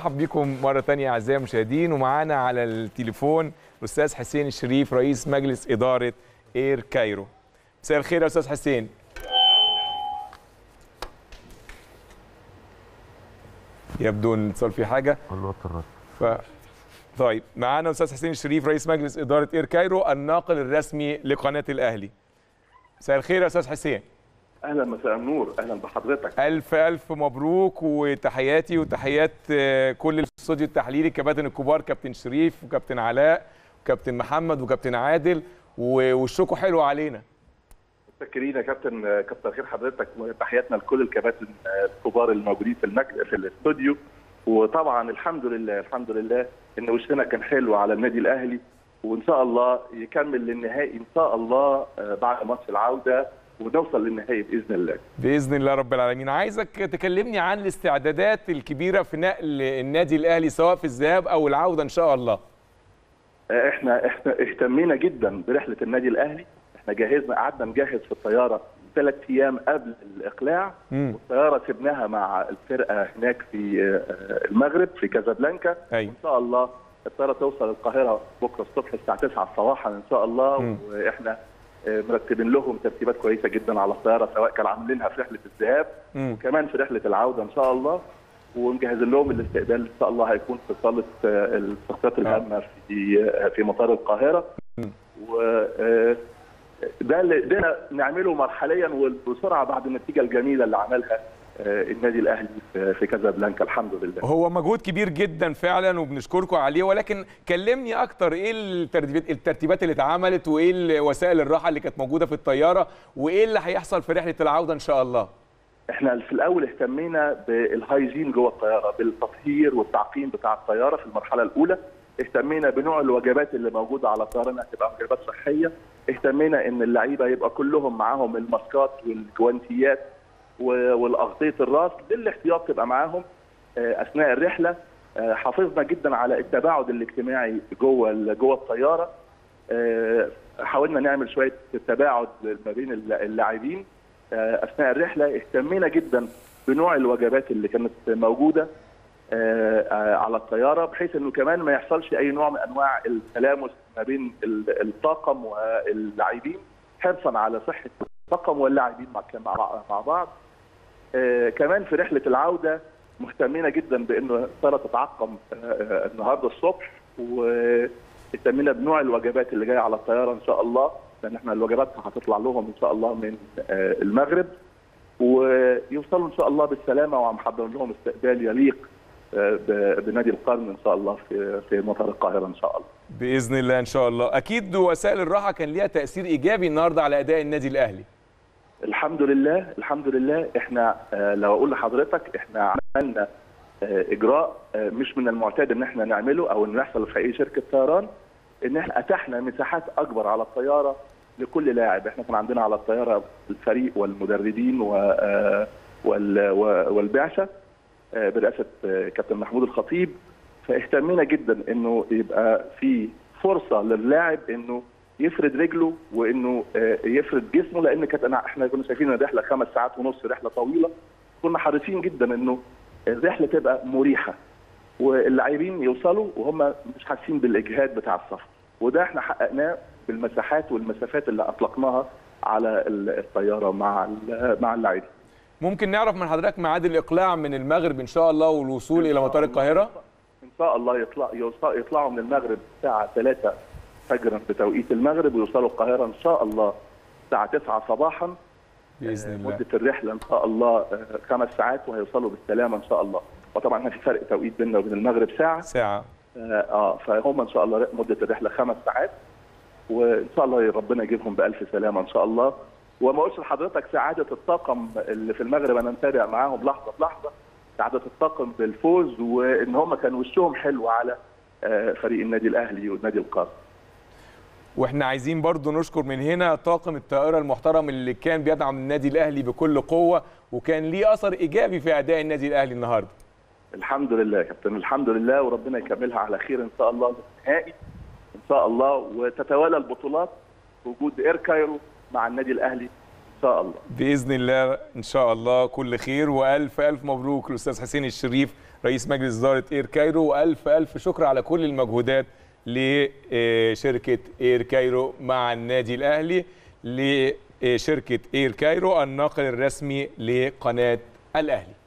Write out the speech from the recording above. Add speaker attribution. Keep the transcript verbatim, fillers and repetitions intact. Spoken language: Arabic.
Speaker 1: برحب بكم مرة تانية أعزائي المشاهدين، ومعانا على التليفون الأستاذ حسين الشريف رئيس مجلس إدارة إير كايرو. مساء الخير يا أستاذ حسين. يبدو ان الاتصال فيه حاجة. ف... طيب معانا أستاذ حسين الشريف رئيس مجلس إدارة إير كايرو الناقل الرسمي لقناة الأهلي. مساء الخير يا أستاذ حسين.
Speaker 2: اهلا، مساء النور، اهلا بحضرتك.
Speaker 1: الف الف مبروك، وتحياتي وتحيات كل الاستوديو التحليلي، الكباتن الكبار كابتن شريف وكابتن علاء وكابتن محمد وكابتن عادل، ووشكوا حلو علينا.
Speaker 2: متشكرين يا كابتن، كتر خير حضرتك، وتحياتنا لكل الكباتن الكبار الموجودين في المجلس في الاستوديو. وطبعا الحمد لله الحمد لله ان وشنا كان حلو على النادي الاهلي، وان شاء الله يكمل للنهائي ان شاء الله بعد ماتش العوده، ونوصل للنهائي باذن الله.
Speaker 1: باذن الله رب العالمين. عايزك تكلمني عن الاستعدادات الكبيره في نقل النادي الاهلي سواء في الذهاب او العوده ان شاء الله.
Speaker 2: احنا احنا اهتمينا جدا برحله النادي الاهلي، احنا جهزنا، قعدنا نجهز في الطياره ثلاث ايام قبل الاقلاع، مم. والطياره سبناها مع الفرقه هناك في المغرب في كازابلانكا.
Speaker 1: أيوة.
Speaker 2: ان شاء الله الطياره توصل القاهره بكره الصبح الساعه تسعة صباحا ان شاء الله. مم. واحنا مرتبين لهم ترتيبات كويسه جدا على الطياره، سواء كانوا عاملينها في رحله الذهاب وكمان في رحله العوده ان شاء الله، ومجهزين لهم الاستقبال ان شاء الله هيكون في صاله الشخصيات الهامه في في مطار القاهره. و ده اللي قدرنا نعمله مرحليا وبسرعه بعد النتيجه الجميله اللي عملها النادي الاهلي في كازابلانكا الحمد لله.
Speaker 1: هو مجهود كبير جدا فعلا وبنشكركم عليه، ولكن كلمني اكتر ايه الترتيبات الترتيبات اللي اتعملت، وايه وسائل الراحه اللي كانت موجوده في الطياره، وايه اللي هيحصل في رحله العوده ان شاء الله.
Speaker 2: احنا في الاول اهتمينا بالهايجين جوه الطياره، بالتطهير والتعقيم بتاع الطياره في المرحله الاولى. اهتمينا بنوع الوجبات اللي موجوده على الطياره انها تبقى وجبات صحيه. اهتمينا ان اللعيبه يبقى كلهم معاهم الماسكات والجوانتيات والاغطيه الراس للاحتياط تبقى معاهم اثناء الرحله. حافظنا جدا على التباعد الاجتماعي جوه جوه الطياره. حاولنا نعمل شويه تباعد ما بين اللاعبين اثناء الرحله. اهتمينا جدا بنوع الوجبات اللي كانت موجوده على الطياره، بحيث انه كمان ما يحصلش اي نوع من انواع التلامس ما بين الطاقم واللاعبين، حرصا على صحه الطاقم واللاعبين مع بعض. آه كمان في رحله العوده مهتمين جدا بانه الطياره تتعقم آه النهارده الصبح، واهتمينا بنوع الوجبات اللي جايه على الطياره ان شاء الله، لان احنا الوجبات هتطلع لهم ان شاء الله من آه المغرب، ويوصلوا ان شاء الله بالسلامه، ومحضرين لهم استقبال يليق آه بنادي القرن ان شاء الله في في مطار القاهره ان شاء الله.
Speaker 1: باذن الله ان شاء الله. اكيد وسائل الراحه كان ليها تاثير ايجابي النهارده على اداء النادي الاهلي.
Speaker 2: الحمد لله الحمد لله. احنا لو اقول لحضرتك احنا عملنا اجراء مش من المعتاد ان احنا نعمله او انه يحصل في اي شركه طيران، ان احنا اتحنا مساحات اكبر على الطياره لكل لاعب. احنا كان عندنا على الطياره الفريق والمدربين والبعثه برئاسه كابتن محمود الخطيب، فاهتمينا جدا انه يبقى في فرصه للاعب انه يفرد رجله وانه يفرد جسمه، لان كانت احنا كنا شايفين الرحله خمس ساعات ونص، رحله طويله. كنا حريصين جدا انه الرحله تبقى مريحه واللاعبين يوصلوا وهم مش حاسين بالاجهاد بتاع السفر، وده احنا حققناه بالمساحات والمسافات اللي اطلقناها على الطياره مع مع اللاعبين.
Speaker 1: ممكن نعرف من حضرتك ميعاد الاقلاع من المغرب ان شاء الله والوصول الى مطار القاهره؟
Speaker 2: ان شاء الله يطلع يطلعوا من المغرب الساعه ثلاثة فجرا بتوقيت المغرب، ويوصلوا القاهره ان شاء الله الساعه تسعة صباحا
Speaker 1: باذن الله.
Speaker 2: مده الرحله ان شاء الله خمس ساعات، وهيوصلوا بالسلامه ان شاء الله. وطبعا احنا في فرق توقيت بيننا وبين المغرب ساعه
Speaker 1: ساعه
Speaker 2: اه فهم ان شاء الله مده الرحله خمس ساعات، وان شاء الله ربنا يجيبهم بالف سلامه ان شاء الله. وما اقولش لحضرتك سعاده الطاقم اللي في المغرب، انا متابع معاهم لحظه بلحظه سعاده الطاقم بالفوز، وان هم كانوا وشهم حلو على فريق النادي الاهلي والنادي القرن.
Speaker 1: واحنا عايزين برضو نشكر من هنا طاقم الطائره المحترم اللي كان بيدعم النادي الاهلي بكل قوه، وكان ليه اثر ايجابي في اداء النادي الاهلي النهارده.
Speaker 2: الحمد لله يا كابتن، الحمد لله، وربنا يكملها على خير ان شاء الله للنهائي ان شاء الله، وتتوالى البطولات وجود اير كايرو مع النادي الاهلي شاء الله.
Speaker 1: باذن الله ان شاء الله كل خير، والف الف مبروك الاستاذ حسين الشريف رئيس مجلس اداره اير كايرو، والف الف شكر على كل المجهودات لشركه اير كايرو مع النادي الاهلي، لشركه اير كايرو الناقل الرسمي لقناه الاهلي.